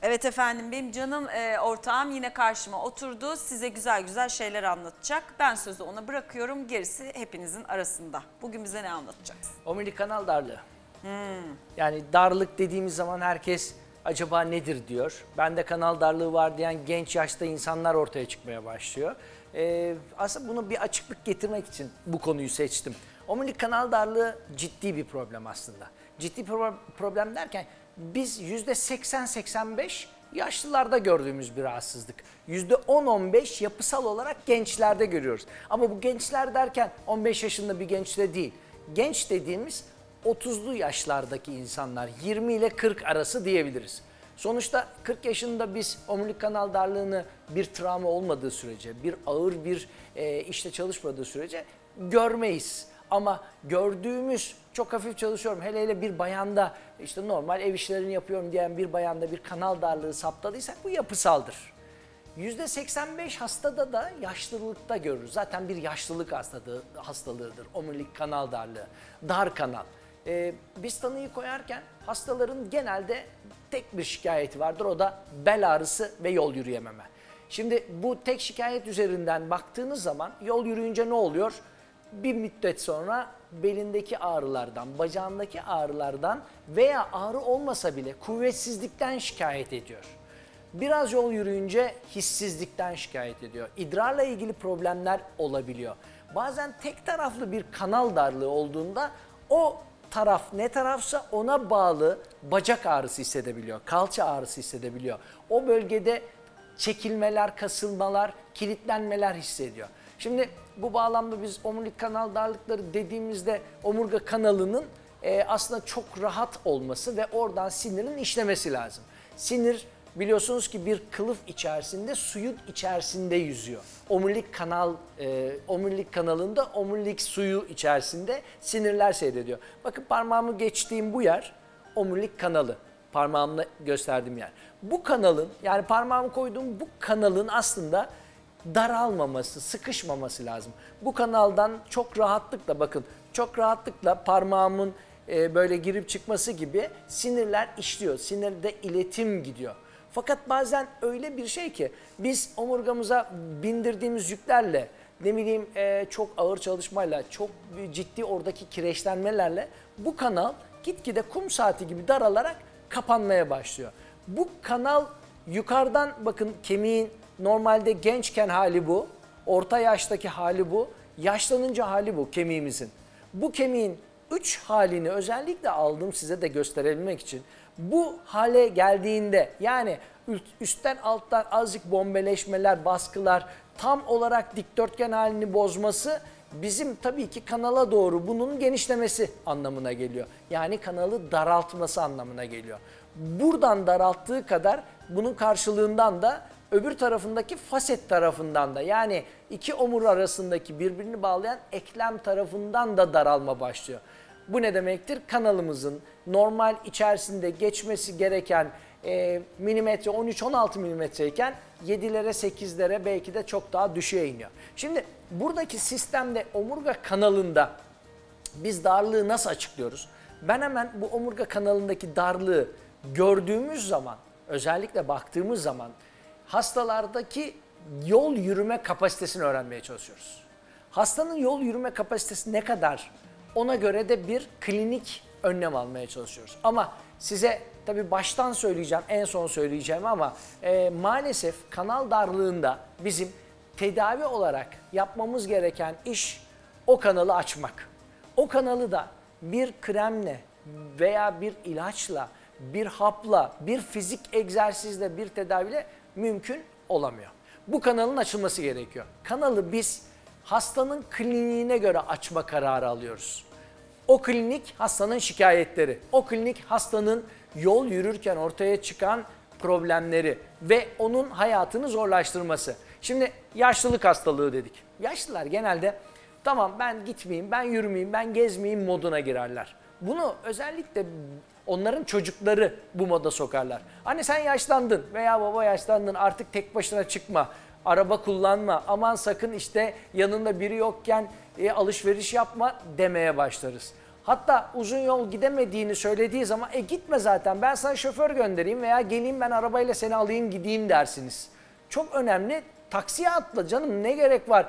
Evet efendim, benim canım ortağım yine karşıma oturdu. Size güzel güzel şeyler anlatacak. Ben sözü ona bırakıyorum. Gerisi hepinizin arasında. Bugün bize ne anlatacaksın? Omurilik kanal darlığı. Yani darlık dediğimiz zaman herkes acaba nedir diyor. Bende kanal darlığı var diyen genç yaşta insanlar ortaya çıkmaya başlıyor. Aslında bunu bir açıklık getirmek için bu konuyu seçtim. Omurilik kanal darlığı ciddi bir problem aslında. Ciddi problem derken biz %80-85 yaşlılarda gördüğümüz bir rahatsızlık. %10-15 yapısal olarak gençlerde görüyoruz. Ama bu gençler derken 15 yaşında bir gençte değil. Genç dediğimiz 30'lu yaşlardaki insanlar, 20 ile 40 arası diyebiliriz. Sonuçta 40 yaşında biz omurilik kanal darlığını bir travma olmadığı sürece, bir ağır bir işte çalışmadığı sürece görmeyiz. Ama gördüğümüz, çok hafif çalışıyorum, hele hele bir bayanda işte normal ev işlerini yapıyorum diyen bir bayanda bir kanal darlığı saptadıysak bu yapısaldır. %85 hastada da yaşlılıkta görürüz. Zaten bir yaşlılık hastalığıdır omurilik kanal darlığı, dar kanal. Biz tanıyı koyarken hastaların genelde tek bir şikayeti vardır, o da bel ağrısı ve yol yürüyememe. Şimdi bu tek şikayet üzerinden baktığınız zaman yol yürüyünce ne oluyor? Bir müddet sonra belindeki ağrılardan, bacağındaki ağrılardan veya ağrı olmasa bile kuvvetsizlikten şikayet ediyor. Biraz yol yürüyünce hissizlikten şikayet ediyor. İdrarla ilgili problemler olabiliyor. Bazen tek taraflı bir kanal darlığı olduğunda o taraf ne tarafsa ona bağlı bacak ağrısı hissedebiliyor, kalça ağrısı hissedebiliyor. O bölgede çekilmeler, kasılmalar, kilitlenmeler hissediyor. Şimdi bu bağlamda biz omurilik kanal darlıkları dediğimizde omurga kanalının aslında çok rahat olması ve oradan sinirin işlemesi lazım. Sinir biliyorsunuz ki bir kılıf içerisinde, suyun içerisinde yüzüyor. Omurilik kanalında omurilik suyu içerisinde sinirler seyrediyor. Bakın parmağımı geçtiğim bu yer omurilik kanalı. Parmağımla gösterdiğim yer. Bu kanalın, yani parmağımı koyduğum bu kanalın aslında daralmaması, sıkışmaması lazım. Bu kanaldan çok rahatlıkla, bakın çok rahatlıkla parmağımın böyle girip çıkması gibi sinirler işliyor. Sinirde iletim gidiyor. Fakat bazen öyle bir şey ki biz omurgamıza bindirdiğimiz yüklerle, ne bileyim çok ağır çalışmayla, çok ciddi oradaki kireçlenmelerle bu kanal gitgide kum saati gibi daralarak kapanmaya başlıyor. Bu kanal yukarıdan, bakın kemiğin normalde gençken hali bu, orta yaştaki hali bu, yaşlanınca hali bu kemiğimizin. Bu kemiğin 3 halini özellikle aldım size de gösterebilmek için. Bu hale geldiğinde, yani üstten alttan azıcık bombeleşmeler, baskılar, tam olarak dikdörtgen halini bozması bizim tabii ki kanala doğru bunun genişlemesi anlamına geliyor. Yani kanalı daraltması anlamına geliyor. Buradan daralttığı kadar bunun karşılığından da öbür tarafındaki faset tarafından da, yani iki omur arasındaki birbirini bağlayan eklem tarafından da daralma başlıyor. Bu ne demektir? Kanalımızın normal içerisinde geçmesi gereken milimetre 13-16 milimetre iken 7'lere 8'lere belki de çok daha düşüğe iniyor. Şimdi buradaki sistemde omurga kanalında biz darlığı nasıl açıklıyoruz? Ben hemen bu omurga kanalındaki darlığı gördüğümüz zaman, özellikle baktığımız zaman hastalardaki yol yürüme kapasitesini öğrenmeye çalışıyoruz. Hastanın yol yürüme kapasitesi ne kadar? Ona göre de bir klinik önlem almaya çalışıyoruz. Ama size tabii baştan söyleyeceğim, en son söyleyeceğim ama maalesef kanal darlığında bizim tedavi olarak yapmamız gereken iş o kanalı açmak. O kanalı da bir kremle veya bir ilaçla, bir hapla, bir fizik egzersizle, bir tedaviyle mümkün olamıyor. Bu kanalın açılması gerekiyor. Kanalı biz hastanın kliniğine göre açma kararı alıyoruz. O klinik hastanın şikayetleri, o klinik hastanın yol yürürken ortaya çıkan problemleri ve onun hayatını zorlaştırması. Şimdi yaşlılık hastalığı dedik. Yaşlılar genelde tamam ben gitmeyeyim, ben yürümeyeyim, ben gezmeyeyim moduna girerler. Bunu özellikle onların çocukları bu moda sokarlar. Anne sen yaşlandın veya baba yaşlandın, artık tek başına çıkma, araba kullanma, aman sakın işte yanında biri yokken alışveriş yapma demeye başlarız. Hatta uzun yol gidemediğini söylediği zaman gitme zaten, ben sana şoför göndereyim veya geleyim ben arabayla seni alayım gideyim dersiniz. Çok önemli, taksiye atla canım ne gerek var,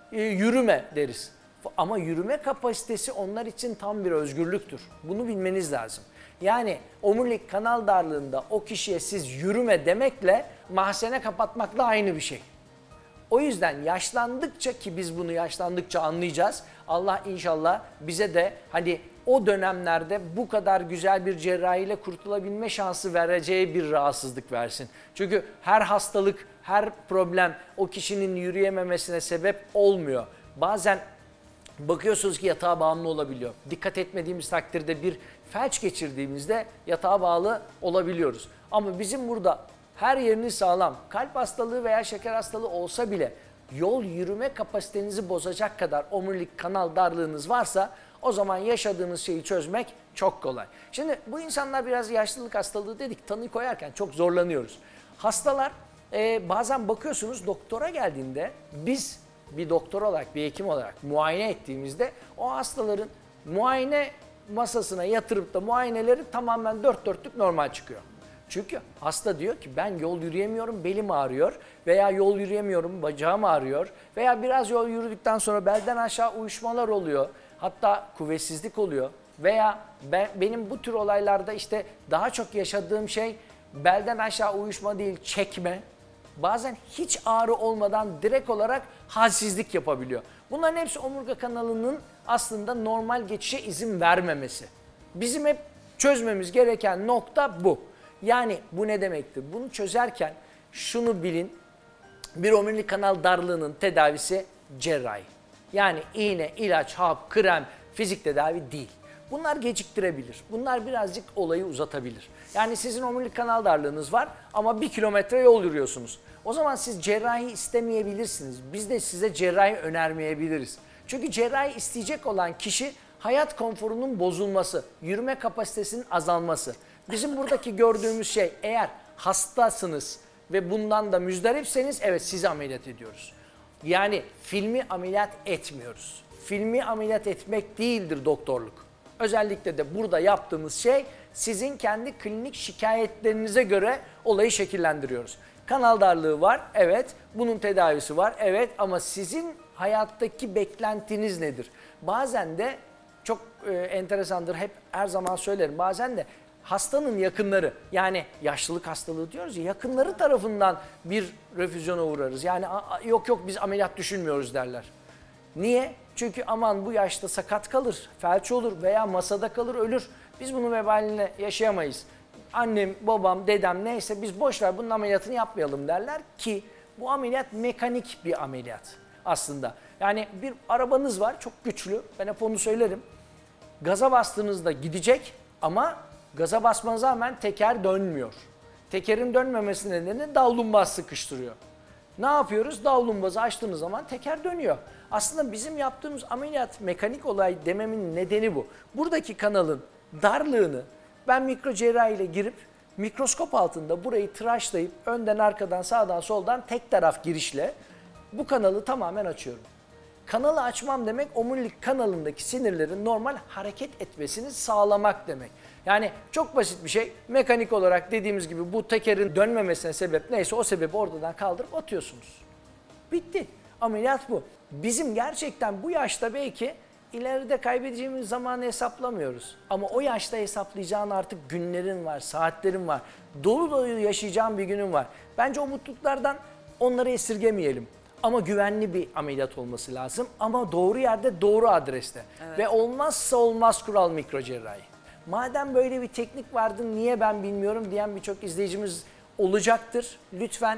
yürüme deriz. Ama yürüme kapasitesi onlar için tam bir özgürlüktür. Bunu bilmeniz lazım. Yani omurilik kanal darlığında o kişiye siz yürüme demekle mahzene kapatmakla aynı bir şey. O yüzden yaşlandıkça, ki biz bunu yaşlandıkça anlayacağız. Allah inşallah bize de hani o dönemlerde bu kadar güzel bir cerrahiyle kurtulabilme şansı vereceği bir rahatsızlık versin. Çünkü her hastalık, her problem o kişinin yürüyememesine sebep olmuyor. Bazen bakıyorsunuz ki yatağa bağımlı olabiliyor. Dikkat etmediğimiz takdirde bir felç geçirdiğimizde yatağa bağlı olabiliyoruz. Ama bizim burada her yeriniz sağlam, kalp hastalığı veya şeker hastalığı olsa bile yol yürüme kapasitenizi bozacak kadar omurilik kanal darlığınız varsa o zaman yaşadığınız şeyi çözmek çok kolay. Şimdi bu insanlar biraz yaşlılık hastalığı dedik, tanıyı koyarken çok zorlanıyoruz. Hastalar bazen bakıyorsunuz doktora geldiğinde biz bir doktor olarak, bir hekim olarak muayene ettiğimizde o hastaların muayene masasına yatırıp da muayeneleri tamamen dört dörtlük normal çıkıyor. Çünkü hasta diyor ki ben yol yürüyemiyorum, belim ağrıyor veya yol yürüyemiyorum, bacağım ağrıyor veya biraz yol yürüdükten sonra belden aşağı uyuşmalar oluyor. Hatta kuvvetsizlik oluyor veya benim bu tür olaylarda işte daha çok yaşadığım şey belden aşağı uyuşma değil, çekme. Bazen hiç ağrı olmadan direkt olarak halsizlik yapabiliyor. Bunların hepsi omurga kanalının aslında normal geçişe izin vermemesi. Bizim hep çözmemiz gereken nokta bu. Yani bu ne demektir? Bunu çözerken şunu bilin, bir omurilik kanal darlığının tedavisi cerrahi. Yani iğne, ilaç, hap, krem, fizik tedavi değil. Bunlar geciktirebilir. Bunlar birazcık olayı uzatabilir. Yani sizin omurilik kanal darlığınız var ama 1 kilometre yol yürüyorsunuz. O zaman siz cerrahi istemeyebilirsiniz. Biz de size cerrahi önermeyebiliriz. Çünkü cerrahi isteyecek olan kişi hayat konforunun bozulması, yürüme kapasitesinin azalması. Bizim buradaki gördüğümüz şey, eğer hastasınız ve bundan da müzdaripseniz evet sizi ameliyat ediyoruz. Yani filmi ameliyat etmiyoruz. Filmi ameliyat etmek değildir doktorluk. Özellikle de burada yaptığımız şey sizin kendi klinik şikayetlerinize göre olayı şekillendiriyoruz. Kanal darlığı var, evet. Bunun tedavisi var, evet. Ama sizin hayattaki beklentiniz nedir? Bazen de çok enteresandır, hep her zaman söylerim. Bazen de hastanın yakınları, yani yaşlılık hastalığı diyoruz ya, yakınları tarafından bir refüzyona uğrarız. Yani yok biz ameliyat düşünmüyoruz derler. Niye? Çünkü aman bu yaşta sakat kalır, felç olur veya masada kalır, ölür. Biz bunun vebaline yaşayamayız. Annem, babam, dedem neyse biz boş ver bunun ameliyatını yapmayalım derler ki bu ameliyat mekanik bir ameliyat aslında. Yani bir arabanız var çok güçlü, ben hep onu söylerim. Gaza bastığınızda gidecek ama gaza basmanıza rağmen teker dönmüyor. Tekerin dönmemesi nedeni davlumbaz sıkıştırıyor. Ne yapıyoruz? Davlumbazı açtığınız zaman teker dönüyor. Aslında bizim yaptığımız ameliyat mekanik olay dememin nedeni bu. Buradaki kanalın darlığını ben mikro cerrahi ile girip mikroskop altında burayı tıraşlayıp önden arkadan sağdan soldan tek taraf girişle bu kanalı tamamen açıyorum. Kanalı açmam demek omurilik kanalındaki sinirlerin normal hareket etmesini sağlamak demek. Yani çok basit bir şey. Mekanik olarak dediğimiz gibi bu tekerin dönmemesine sebep neyse o sebebi ortadan kaldırıp atıyorsunuz. Bitti. Ameliyat bu. Bizim gerçekten bu yaşta belki ileride kaybedeceğimiz zamanı hesaplamıyoruz. Ama o yaşta hesaplayacağın artık günlerin var, saatlerin var. Dolu dolu yaşayacağın bir günün var. Bence o mutluluklardan onları esirgemeyelim. Ama güvenli bir ameliyat olması lazım. Ama doğru yerde, doğru adreste. Evet. Ve olmazsa olmaz kural mikrocerrahi. Madem böyle bir teknik vardı niye ben bilmiyorum diyen birçok izleyicimiz olacaktır. Lütfen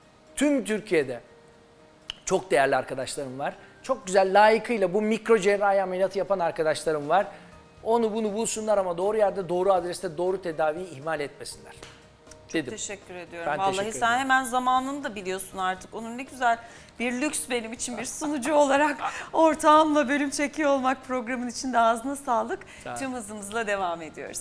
tüm Türkiye'de çok değerli arkadaşlarım var. Çok güzel layıkıyla bu mikrocerrahi ameliyatı yapan arkadaşlarım var. Onu bunu bulsunlar ama doğru yerde, doğru adreste, doğru tedaviyi ihmal etmesinler. Çok teşekkür ediyorum. Ben Vallahi teşekkür sen ederim. hemen zamanını da biliyorsun artık. Onun ne güzel bir lüks benim için bir sunucu olarak ortağımla bölüm çekiyor olmak programın içinde ağzına sağlık. Tüm hızımızla devam ediyoruz.